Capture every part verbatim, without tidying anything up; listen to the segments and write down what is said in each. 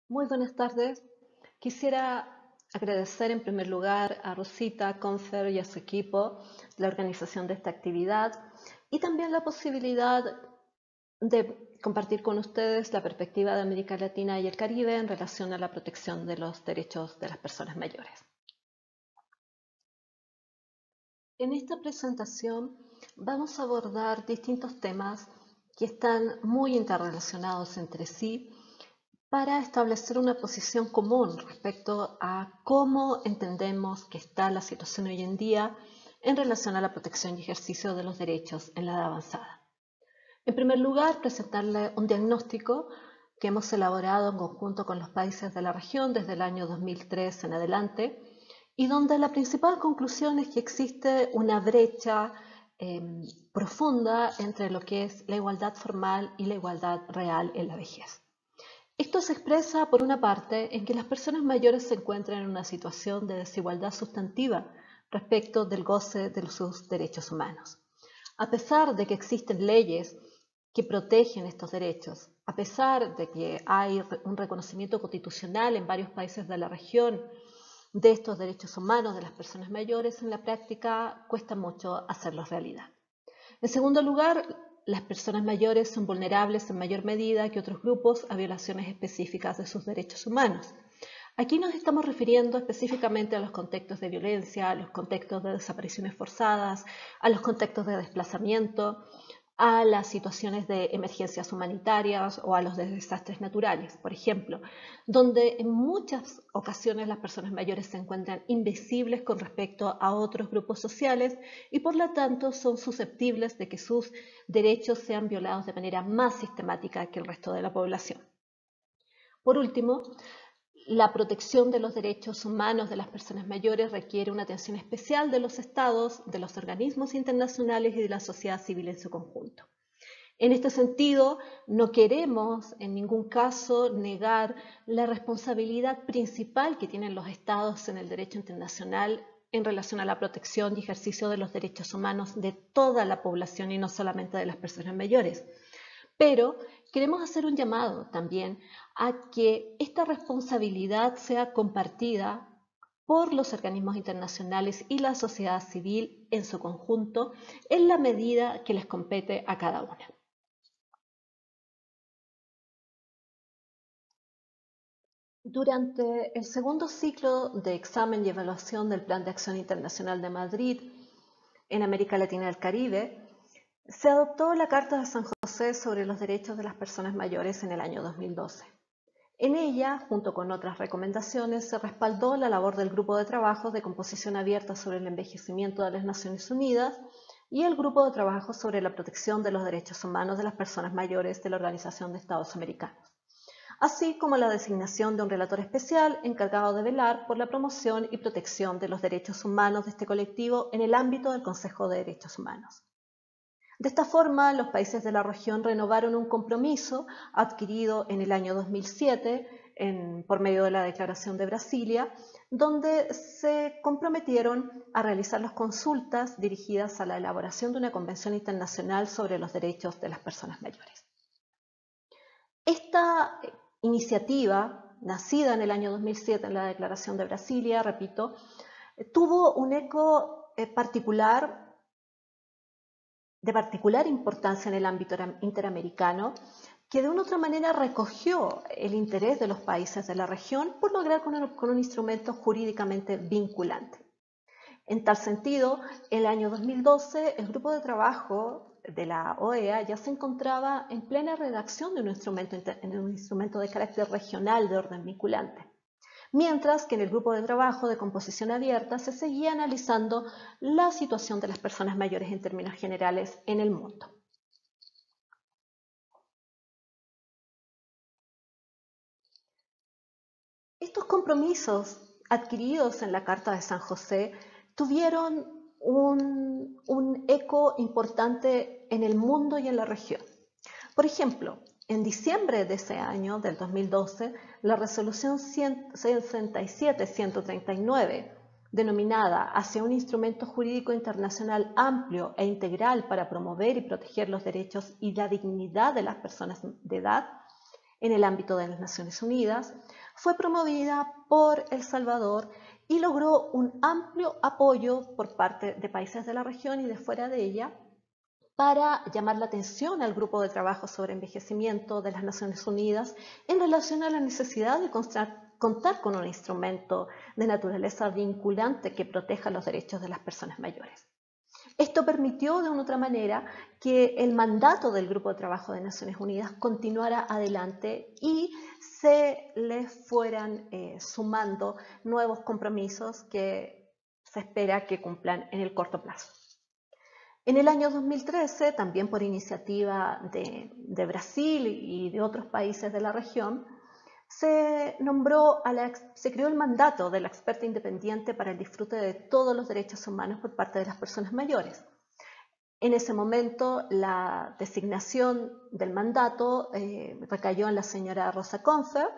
Muy buenas tardes. Quisiera agradecer en primer lugar a Rosita Confer y a su equipo la organización de esta actividad y también la posibilidad de compartir con ustedes la perspectiva de América Latina y el Caribe en relación a la protección de los derechos de las personas mayores. En esta presentación vamos a abordar distintos temas que están muy interrelacionados entre sí para establecer una posición común respecto a cómo entendemos que está la situación hoy en día en relación a la protección y ejercicio de los derechos en la edad avanzada. En primer lugar, presentarle un diagnóstico que hemos elaborado en conjunto con los países de la región desde el año dos mil tres en adelante y donde la principal conclusión es que existe una brecha eh, profunda entre lo que es la igualdad formal y la igualdad real en la vejez. Esto se expresa, por una parte, en que las personas mayores se encuentran en una situación de desigualdad sustantiva respecto del goce de sus derechos humanos. A pesar de que existen leyes que protegen estos derechos, a pesar de que hay un reconocimiento constitucional en varios países de la región de estos derechos humanos de las personas mayores, en la práctica cuesta mucho hacerlos realidad. En segundo lugar, las personas mayores son vulnerables en mayor medida que otros grupos a violaciones específicas de sus derechos humanos. Aquí nos estamos refiriendo específicamente a los contextos de violencia, a los contextos de desapariciones forzadas, a los contextos de desplazamiento, a las situaciones de emergencias humanitarias o a los de desastres naturales, por ejemplo, donde en muchas ocasiones las personas mayores se encuentran invisibles con respecto a otros grupos sociales y por lo tanto son susceptibles de que sus derechos sean violados de manera más sistemática que el resto de la población. Por último, la protección de los derechos humanos de las personas mayores requiere una atención especial de los estados, de los organismos internacionales y de la sociedad civil en su conjunto. En este sentido, no queremos en ningún caso negar la responsabilidad principal que tienen los estados en el derecho internacional en relación a la protección y ejercicio de los derechos humanos de toda la población y no solamente de las personas mayores. Pero queremos hacer un llamado también a que esta responsabilidad sea compartida por los organismos internacionales y la sociedad civil en su conjunto en la medida que les compete a cada una. Durante el segundo ciclo de examen y evaluación del Plan de Acción Internacional de Madrid en América Latina y el Caribe, se adoptó la Carta de San José sobre los derechos de las personas mayores en el año dos mil doce. En ella, junto con otras recomendaciones, se respaldó la labor del Grupo de Trabajo de Composición Abierta sobre el Envejecimiento de las Naciones Unidas y el Grupo de Trabajo sobre la Protección de los Derechos Humanos de las Personas Mayores de la Organización de Estados Americanos, así como la designación de un relator especial encargado de velar por la promoción y protección de los derechos humanos de este colectivo en el ámbito del Consejo de Derechos Humanos. De esta forma, los países de la región renovaron un compromiso adquirido en el año dos mil siete en, por medio de la Declaración de Brasilia, donde se comprometieron a realizar las consultas dirigidas a la elaboración de una Convención Internacional sobre los Derechos de las Personas Mayores. Esta iniciativa, nacida en el año dos mil siete en la Declaración de Brasilia, repito, tuvo un eco particular de particular importancia en el ámbito interamericano, que de una u otra manera recogió el interés de los países de la región por lograr con un, con un instrumento jurídicamente vinculante. En tal sentido, en el año dos mil doce, el grupo de trabajo de la O E A ya se encontraba en plena redacción de un instrumento, de un instrumento de carácter regional de orden vinculante, mientras que en el grupo de trabajo de composición abierta se seguía analizando la situación de las personas mayores en términos generales en el mundo. Estos compromisos adquiridos en la Carta de San José tuvieron un, un eco importante en el mundo y en la región. Por ejemplo, en diciembre de ese año, del dos mil doce, la resolución sesenta y siete ciento treinta y nueve, denominada Hacia un instrumento jurídico internacional amplio e integral para promover y proteger los derechos y la dignidad de las personas de edad en el ámbito de las Naciones Unidas, fue promovida por El Salvador y logró un amplio apoyo por parte de países de la región y de fuera de ella para llamar la atención al Grupo de Trabajo sobre Envejecimiento de las Naciones Unidas en relación a la necesidad de contar con un instrumento de naturaleza vinculante que proteja los derechos de las personas mayores. Esto permitió de una u otra manera que el mandato del Grupo de Trabajo de Naciones Unidas continuara adelante y se le fueran eh, sumando nuevos compromisos que se espera que cumplan en el corto plazo. En el año dos mil trece, también por iniciativa de, de Brasil y de otros países de la región, se nombró a la, se creó el mandato de la experta independiente para el disfrute de todos los derechos humanos por parte de las personas mayores. En ese momento, la designación del mandato eh, recayó en la señora Rosa Confer,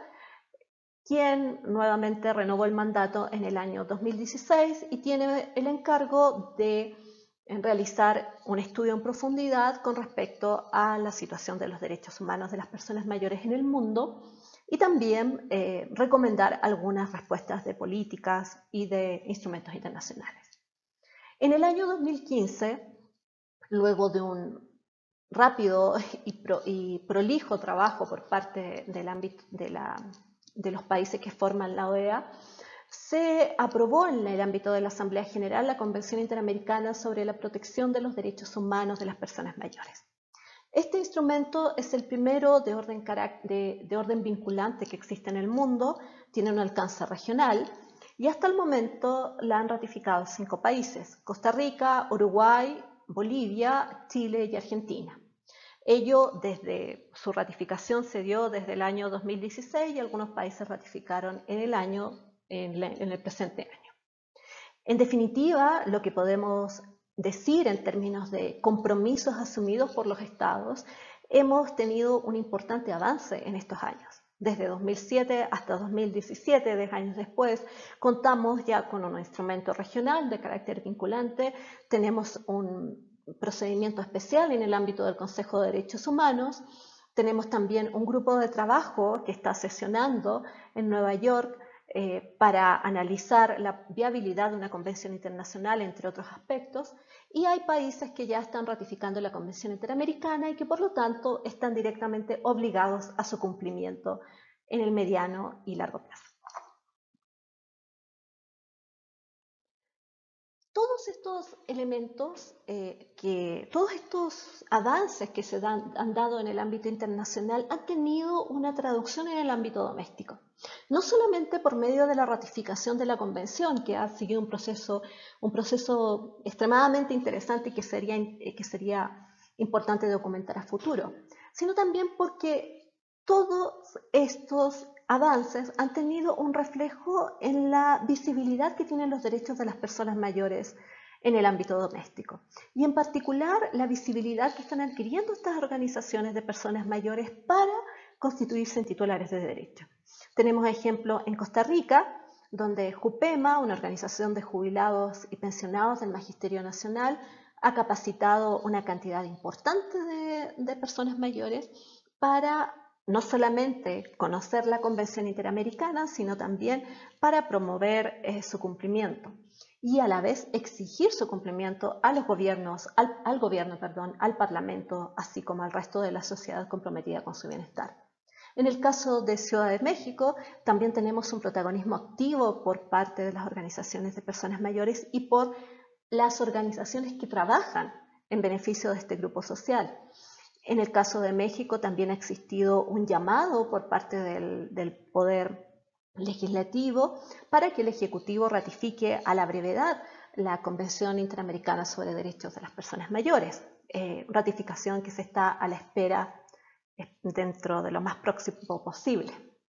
quien nuevamente renovó el mandato en el año dos mil dieciséis y tiene el encargo de en realizar un estudio en profundidad con respecto a la situación de los derechos humanos de las personas mayores en el mundo y también eh, recomendar algunas respuestas de políticas y de instrumentos internacionales. En el año dos mil quince, luego de un rápido y, pro, y prolijo trabajo por parte del ámbito de, la, de los países que forman la O E A, se aprobó en el ámbito de la Asamblea General la Convención Interamericana sobre la Protección de los Derechos Humanos de las Personas Mayores. Este instrumento es el primero de orden, de, de orden vinculante que existe en el mundo, tiene un alcance regional y hasta el momento la han ratificado cinco países: Costa Rica, Uruguay, Bolivia, Chile y Argentina. Ello desde su ratificación se dio desde el año dos mil dieciséis y algunos países ratificaron en el año en, la, en el presente año. En definitiva, lo que podemos decir en términos de compromisos asumidos por los estados, hemos tenido un importante avance en estos años. Desde dos mil siete hasta dos mil diecisiete, diez años después, contamos ya con un instrumento regional de carácter vinculante, tenemos un procedimiento especial en el ámbito del Consejo de Derechos Humanos, tenemos también un grupo de trabajo que está sesionando en Nueva York Eh, para analizar la viabilidad de una convención internacional, entre otros aspectos, y hay países que ya están ratificando la Convención Interamericana y que por lo tanto están directamente obligados a su cumplimiento en el mediano y largo plazo. Todos estos elementos, eh, que, todos estos avances que se dan, han dado en el ámbito internacional han tenido una traducción en el ámbito doméstico. No solamente por medio de la ratificación de la Convención, que ha seguido un proceso, un proceso extremadamente interesante y que sería, que sería importante documentar a futuro, sino también porque todos estos avances han tenido un reflejo en la visibilidad que tienen los derechos de las personas mayores en el ámbito doméstico. Y en particular la visibilidad que están adquiriendo estas organizaciones de personas mayores para constituirse en titulares de derecho. Tenemos ejemplo en Costa Rica, donde JUPEMA, una organización de jubilados y pensionados del Magisterio Nacional, ha capacitado una cantidad importante de, de personas mayores para no solamente conocer la Convención Interamericana, sino también para promover eh, su cumplimiento y a la vez exigir su cumplimiento a los gobiernos, al, al gobierno, perdón, al Parlamento, así como al resto de la sociedad comprometida con su bienestar. En el caso de Ciudad de México, también tenemos un protagonismo activo por parte de las organizaciones de personas mayores y por las organizaciones que trabajan en beneficio de este grupo social. En el caso de México también ha existido un llamado por parte del, del Poder Legislativo para que el Ejecutivo ratifique a la brevedad la Convención Interamericana sobre Derechos de las Personas Mayores, eh, ratificación que se está a la espera dentro de lo más próximo posible.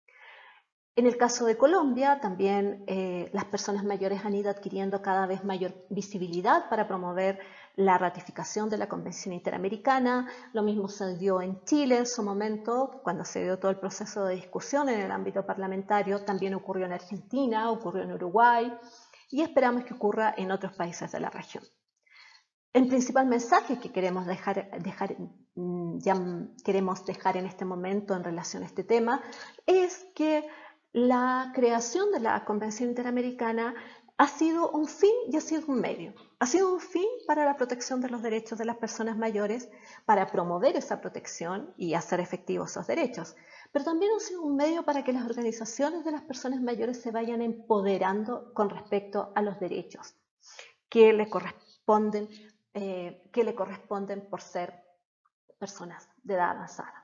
En el caso de Colombia, también eh, las personas mayores han ido adquiriendo cada vez mayor visibilidad para promover la ratificación de la Convención Interamericana. Lo mismo se dio en Chile en su momento, cuando se dio todo el proceso de discusión en el ámbito parlamentario. También ocurrió en Argentina, ocurrió en Uruguay y esperamos que ocurra en otros países de la región. El principal mensaje que queremos dejar, dejar, ya queremos dejar en este momento en relación a este tema es que la creación de la Convención Interamericana ha sido un fin y ha sido un medio. Ha sido un fin para la protección de los derechos de las personas mayores, para promover esa protección y hacer efectivos esos derechos. Pero también ha sido un medio para que las organizaciones de las personas mayores se vayan empoderando con respecto a los derechos que le corresponden, eh, que le corresponden por ser personas de edad avanzada.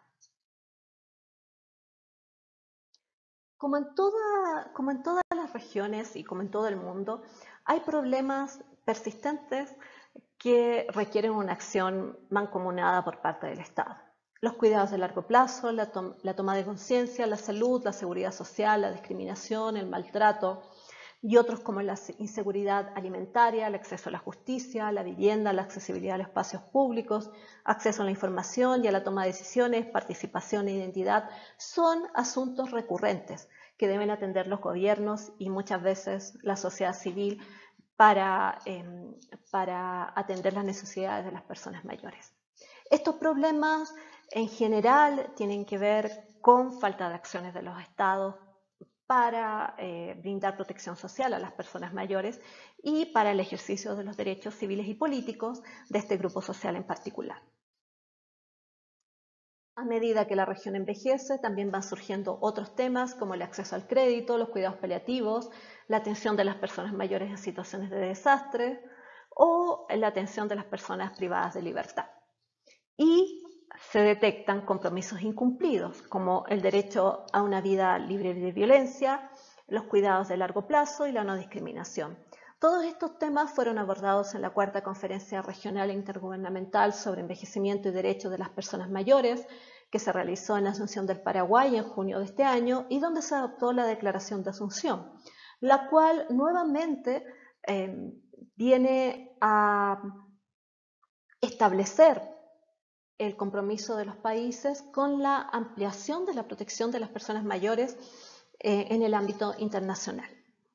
Como en, toda, como en todas las regiones y como en todo el mundo, hay problemas persistentes que requieren una acción mancomunada por parte del Estado. Los cuidados de largo plazo, la, to la toma de conciencia, la salud, la seguridad social, la discriminación, el maltrato y otros como la inseguridad alimentaria, el acceso a la justicia, la vivienda, la accesibilidad a los espacios públicos, acceso a la información y a la toma de decisiones, participación e identidad, son asuntos recurrentes que deben atender los gobiernos y muchas veces la sociedad civil para, eh, para atender las necesidades de las personas mayores. Estos problemas en general tienen que ver con falta de acciones de los estados para eh, brindar protección social a las personas mayores y para el ejercicio de los derechos civiles y políticos de este grupo social en particular. A medida que la región envejece, también van surgiendo otros temas como el acceso al crédito, los cuidados paliativos, la atención de las personas mayores en situaciones de desastre o la atención de las personas privadas de libertad. Y se detectan compromisos incumplidos, como el derecho a una vida libre de violencia, los cuidados de largo plazo y la no discriminación. Todos estos temas fueron abordados en la cuarta Conferencia Regional e Intergubernamental sobre Envejecimiento y Derechos de las Personas Mayores, que se realizó en Asunción del Paraguay en junio de este año y donde se adoptó la Declaración de Asunción, la cual nuevamente eh, viene a establecer el compromiso de los países con la ampliación de la protección de las personas mayores eh, en el ámbito internacional.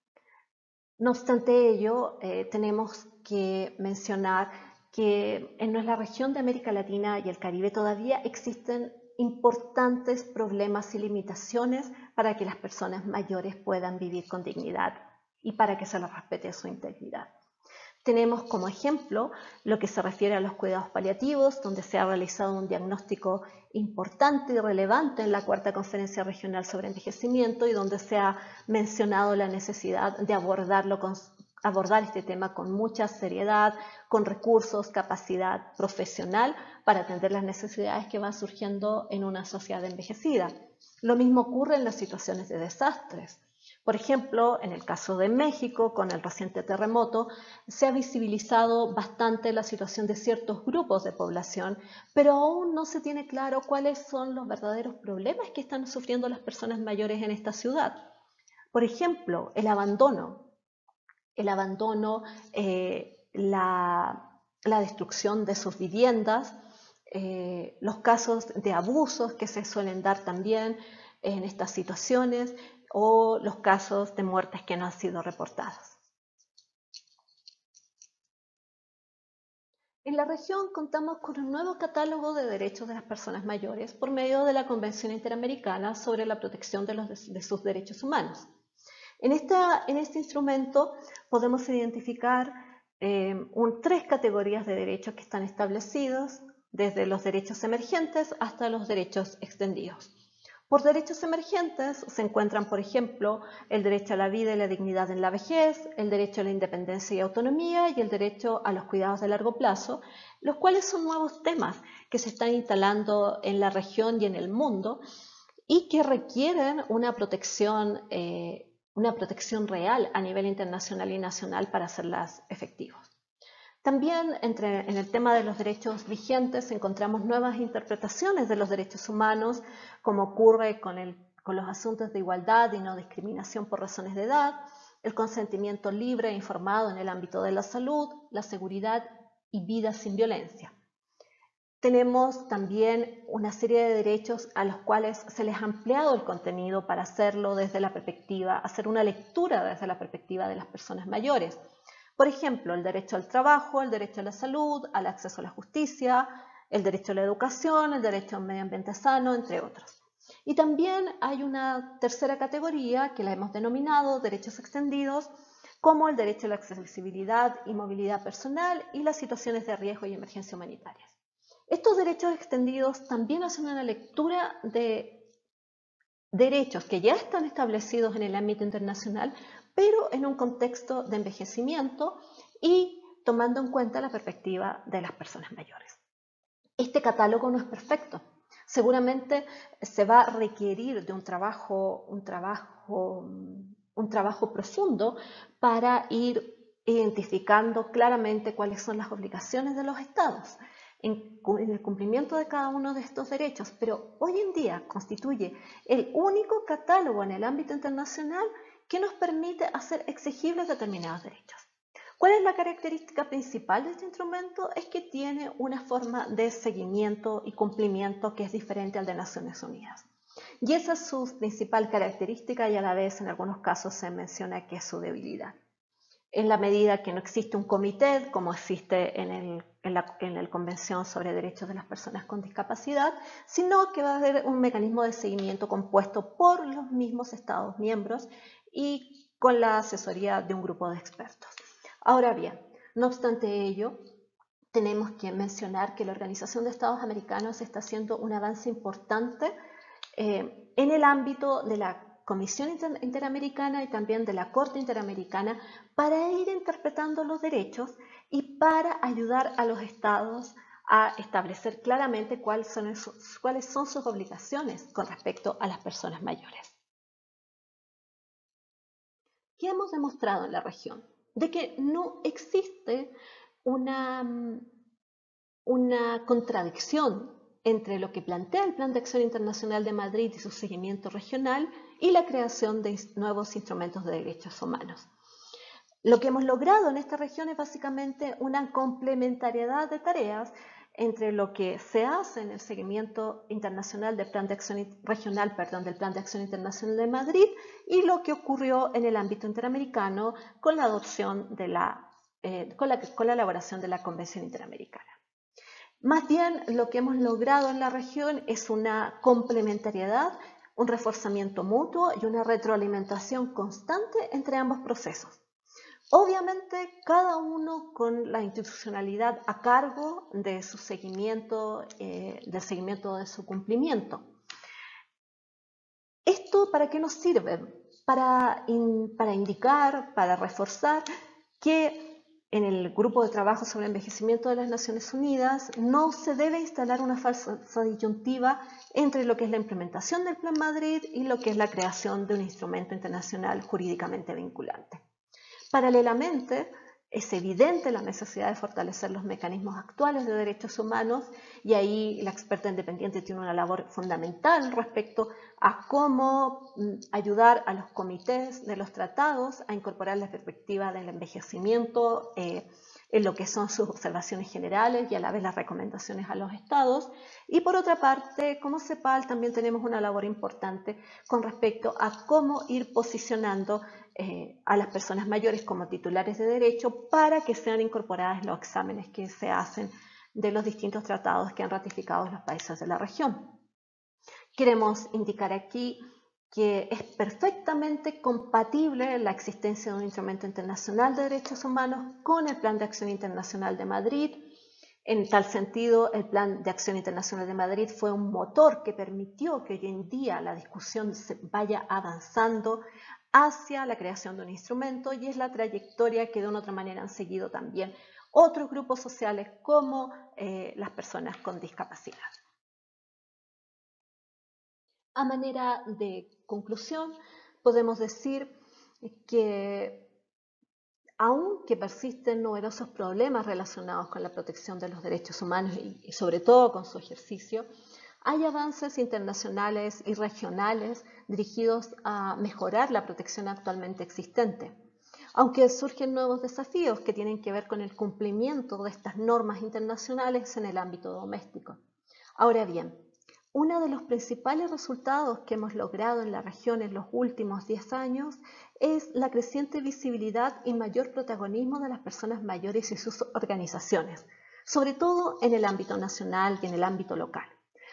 No obstante ello, eh, tenemos que mencionar que en nuestra región de América Latina y el Caribe todavía existen importantes problemas y limitaciones para que las personas mayores puedan vivir con dignidad y para que se les respete su integridad. Tenemos como ejemplo lo que se refiere a los cuidados paliativos, donde se ha realizado un diagnóstico importante y relevante en la cuarta Conferencia Regional sobre Envejecimiento y donde se ha mencionado la necesidad de abordarlo con, abordar este tema con mucha seriedad, con recursos, capacidad profesional para atender las necesidades que van surgiendo en una sociedad envejecida. Lo mismo ocurre en las situaciones de desastres. Por ejemplo, en el caso de México, con el reciente terremoto, se ha visibilizado bastante la situación de ciertos grupos de población, pero aún no se tiene claro cuáles son los verdaderos problemas que están sufriendo las personas mayores en esta ciudad. Por ejemplo, el abandono, el abandono, eh, la, la destrucción de sus viviendas, eh, los casos de abusos que se suelen dar también en estas situaciones, o los casos de muertes que no han sido reportadas. En la región contamos con un nuevo catálogo de derechos de las personas mayores por medio de la Convención Interamericana sobre la protección de, los, de sus derechos humanos. En, esta, en este instrumento podemos identificar eh, un, tres categorías de derechos que están establecidos, desde los derechos emergentes hasta los derechos extendidos. Por derechos emergentes se encuentran, por ejemplo, el derecho a la vida y la dignidad en la vejez, el derecho a la independencia y autonomía y el derecho a los cuidados de largo plazo, los cuales son nuevos temas que se están instalando en la región y en el mundo y que requieren una protección, eh, una protección real a nivel internacional y nacional para hacerlas efectivas. También entre, en el tema de los derechos vigentes encontramos nuevas interpretaciones de los derechos humanos, como ocurre con, el, con los asuntos de igualdad y no discriminación por razones de edad, el consentimiento libre e informado en el ámbito de la salud, la seguridad y vida sin violencia. Tenemos también una serie de derechos a los cuales se les ha ampliado el contenido para hacerlo desde la perspectiva, hacer una lectura desde la perspectiva de las personas mayores. Por ejemplo, el derecho al trabajo, el derecho a la salud, al acceso a la justicia, el derecho a la educación, el derecho a un medio ambiente sano, entre otros. Y también hay una tercera categoría que la hemos denominado derechos extendidos, como el derecho a la accesibilidad y movilidad personal y las situaciones de riesgo y emergencia humanitarias. Estos derechos extendidos también hacen una lectura de derechos que ya están establecidos en el ámbito internacional, pero en un contexto de envejecimiento y tomando en cuenta la perspectiva de las personas mayores. Este catálogo no es perfecto. Seguramente se va a requerir de un trabajo, un trabajo, un trabajo profundo para ir identificando claramente cuáles son las obligaciones de los estados en, en el cumplimiento de cada uno de estos derechos, pero hoy en día constituye el único catálogo en el ámbito internacional que nos permite hacer exigibles determinados derechos. ¿Cuál es la característica principal de este instrumento? Es que tiene una forma de seguimiento y cumplimiento que es diferente al de Naciones Unidas. Y esa es su principal característica y a la vez en algunos casos se menciona que es su debilidad. En la medida que no existe un comité, como existe en, el, en, la, en la Convención sobre Derechos de las Personas con Discapacidad, sino que va a haber un mecanismo de seguimiento compuesto por los mismos Estados miembros y con la asesoría de un grupo de expertos. Ahora bien, no obstante ello, tenemos que mencionar que la Organización de Estados Americanos está haciendo un avance importante eh, en el ámbito de la Comisión Inter Interamericana y también de la Corte Interamericana para ir interpretando los derechos y para ayudar a los estados a establecer claramente cuáles son, esos, cuáles son sus obligaciones con respecto a las personas mayores. ¿Qué hemos demostrado en la región? De que no existe una, una contradicción entre lo que plantea el Plan de Acción Internacional de Madrid y su seguimiento regional y la creación de nuevos instrumentos de derechos humanos. Lo que hemos logrado en esta región es básicamente una complementariedad de tareas entre lo que se hace en el seguimiento internacional del Plan de Acción Regional, perdón, del Plan de Acción Internacional de Madrid y lo que ocurrió en el ámbito interamericano con la adopción de la, eh, con la, con la elaboración de la Convención Interamericana. Más bien, lo que hemos logrado en la región es una complementariedad, un reforzamiento mutuo y una retroalimentación constante entre ambos procesos. Obviamente, cada uno con la institucionalidad a cargo de su seguimiento, eh, del seguimiento de su cumplimiento. ¿Esto para qué nos sirve? Para, in, para indicar, para reforzar que en el grupo de trabajo sobre envejecimiento de las Naciones Unidas no se debe instalar una falsa disyuntiva entre lo que es la implementación del Plan Madrid y lo que es la creación de un instrumento internacional jurídicamente vinculante. Paralelamente, es evidente la necesidad de fortalecer los mecanismos actuales de derechos humanos y ahí la experta independiente tiene una labor fundamental respecto a cómo ayudar a los comités de los tratados a incorporar la perspectiva del envejecimiento eh, en lo que son sus observaciones generales y a la vez las recomendaciones a los estados. Y por otra parte, como CEPAL también tenemos una labor importante con respecto a cómo ir posicionando Eh, a las personas mayores como titulares de derecho para que sean incorporadas en los exámenes que se hacen de los distintos tratados que han ratificado los países de la región. Queremos indicar aquí que es perfectamente compatible la existencia de un instrumento internacional de derechos humanos con el Plan de Acción Internacional de Madrid. En tal sentido, el Plan de Acción Internacional de Madrid fue un motor que permitió que hoy en día la discusión se vaya avanzando hacia la creación de un instrumento y es la trayectoria que de una u otra manera han seguido también otros grupos sociales como eh, las personas con discapacidad. A manera de conclusión, podemos decir que aunque persisten numerosos problemas relacionados con la protección de los derechos humanos y sobre todo con su ejercicio, hay avances internacionales y regionales dirigidos a mejorar la protección actualmente existente, aunque surgen nuevos desafíos que tienen que ver con el cumplimiento de estas normas internacionales en el ámbito doméstico. Ahora bien, uno de los principales resultados que hemos logrado en la región en los últimos diez años es la creciente visibilidad y mayor protagonismo de las personas mayores y sus organizaciones, sobre todo en el ámbito nacional y en el ámbito local.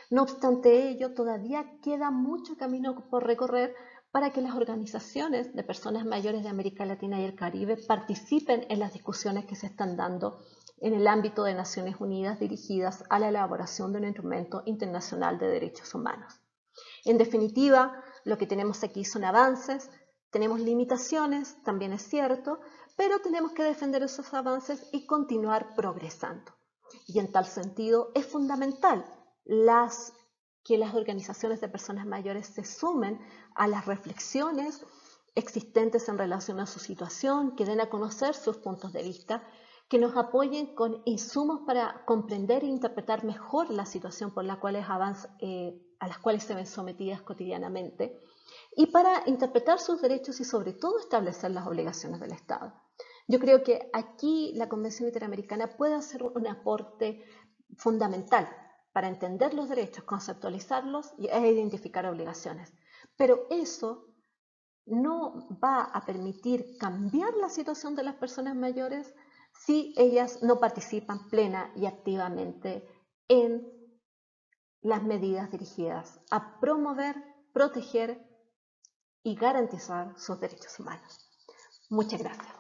No obstante ello, todavía queda mucho camino por recorrer para que las organizaciones de personas mayores de América Latina y el Caribe participen en las discusiones que se están dando en el ámbito de Naciones Unidas dirigidas a la elaboración de un instrumento internacional de derechos humanos. En definitiva, lo que tenemos aquí son avances, tenemos limitaciones, también es cierto, pero tenemos que defender esos avances y continuar progresando. Y en tal sentido es fundamental las, que las organizaciones de personas mayores se sumen a las reflexiones existentes en relación a su situación, que den a conocer sus puntos de vista, que nos apoyen con insumos para comprender e interpretar mejor la situación por la cual avanza, eh, a las cuales se ven sometidas cotidianamente, y para interpretar sus derechos y sobre todo establecer las obligaciones del Estado. Yo creo que aquí la Convención Interamericana puede hacer un aporte fundamental para entender los derechos, conceptualizarlos e identificar obligaciones. Pero eso no va a permitir cambiar la situación de las personas mayores si ellas no participan plena y activamente en las medidas dirigidas a promover, proteger y garantizar sus derechos humanos. Muchas gracias.